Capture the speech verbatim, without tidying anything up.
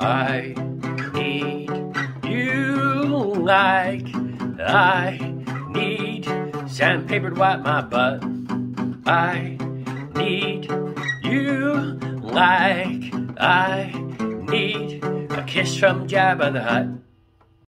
I need you like I need sandpaper to wipe my butt. I need you like I need a kiss from Jabba the Hutt.